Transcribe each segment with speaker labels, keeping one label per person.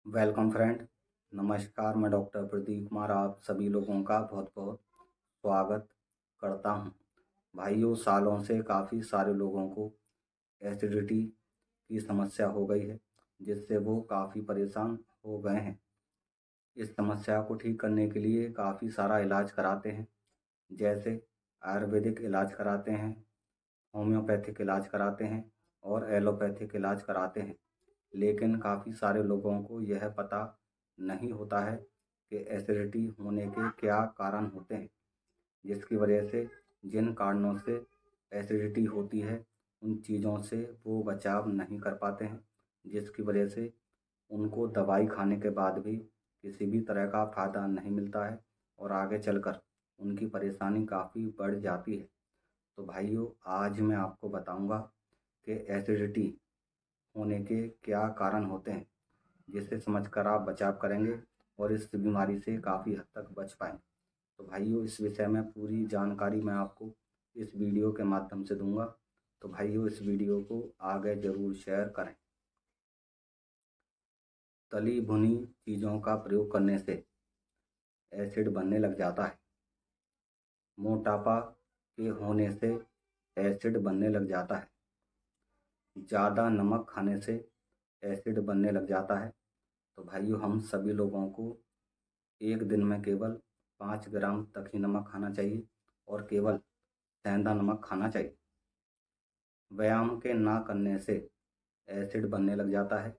Speaker 1: Welcome friend. नमस्कार, मैं doctor Pradeep Kumar आप सभी लोगों का बहुत बहुत स्वागत करता हूं। भाइयों, सालों से काफ़ी सारे लोगों को एसिडिटी की समस्या हो गई है, जिससे वो काफ़ी परेशान हो गए हैं। इस समस्या को ठीक करने के लिए काफ़ी सारा इलाज कराते हैं, जैसे आयुर्वेदिक इलाज कराते हैं, होम्योपैथिक इलाज कराते हैं और एलोपैथिक इलाज कराते हैं। लेकिन काफ़ी सारे लोगों को यह पता नहीं होता है कि एसिडिटी होने के क्या कारण होते हैं, जिसकी वजह से जिन कारणों से एसिडिटी होती है उन चीज़ों से वो बचाव नहीं कर पाते हैं, जिसकी वजह से उनको दवाई खाने के बाद भी किसी भी तरह का फ़ायदा नहीं मिलता है और आगे चलकर उनकी परेशानी काफ़ी बढ़ जाती है। तो भाइयों, आज मैं आपको बताऊंगा कि एसिडिटी होने के क्या कारण होते हैं, जिसे समझकर आप बचाव करेंगे और इस बीमारी से काफ़ी हद तक बच पाएंगे। तो भाइयों, इस विषय में पूरी जानकारी मैं आपको इस वीडियो के माध्यम से दूंगा। तो भाइयों, इस वीडियो को आगे ज़रूर शेयर करें। तली भुनी चीज़ों का प्रयोग करने से एसिड बनने लग जाता है। मोटापा के होने से एसिड बनने लग जाता है। ज़्यादा नमक खाने से एसिड बनने लग जाता है। तो भाइयों, हम सभी लोगों को एक दिन में केवल 5 ग्राम तक ही नमक खाना चाहिए और केवल सेंधा नमक खाना चाहिए। व्यायाम के ना करने से एसिड बनने लग जाता है।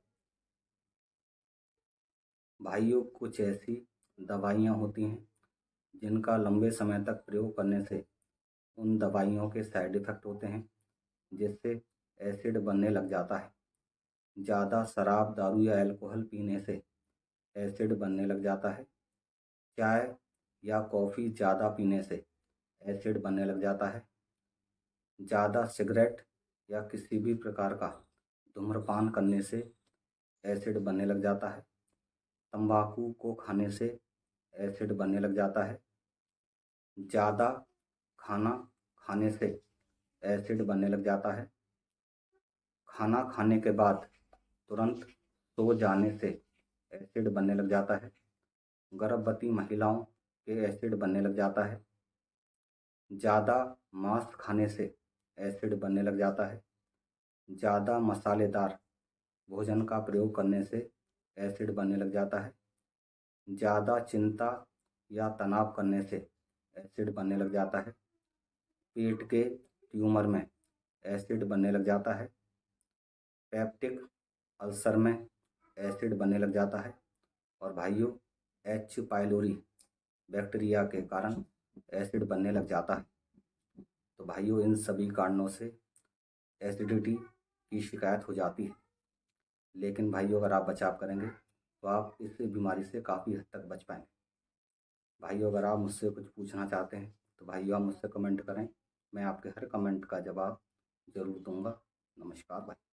Speaker 1: भाइयों, कुछ ऐसी दवाइयाँ होती हैं जिनका लंबे समय तक प्रयोग करने से उन दवाइयों के साइड इफ़ेक्ट होते हैं, जिससे एसिड बनने लग जाता है। ज़्यादा शराब, दारू या अल्कोहल पीने से एसिड बनने लग जाता है। चाय या कॉफ़ी ज़्यादा पीने से एसिड बनने लग जाता है। ज़्यादा सिगरेट या किसी भी प्रकार का धूम्रपान करने से एसिड बनने लग जाता है। तंबाकू को खाने से एसिड बनने लग जाता है। ज़्यादा खाना खाने से एसिड बनने लग जाता है। खाना खाने के बाद तुरंत सो जाने से एसिड बनने लग जाता है। गर्भवती महिलाओं के एसिड बनने लग जाता है। ज़्यादा मांस खाने से एसिड बनने लग जाता है। ज़्यादा मसालेदार भोजन का प्रयोग करने से एसिड बनने लग जाता है। ज़्यादा चिंता या तनाव करने से एसिड बनने लग जाता है। पेट के ट्यूमर में एसिड बनने लग जाता है। पेप्टिक अल्सर में एसिड बनने लग जाता है। और भाइयों, एच पाइलोरी बैक्टीरिया के कारण एसिड बनने लग जाता है। तो भाइयों, इन सभी कारणों से एसिडिटी की शिकायत हो जाती है। लेकिन भाइयों, अगर आप बचाव करेंगे तो आप इस बीमारी से काफ़ी हद तक बच पाएंगे। भाइयों, अगर आप मुझसे कुछ पूछना चाहते हैं तो भाइयों आप मुझसे कमेंट करें, मैं आपके हर कमेंट का जवाब ज़रूर दूंगा। नमस्कार भाई।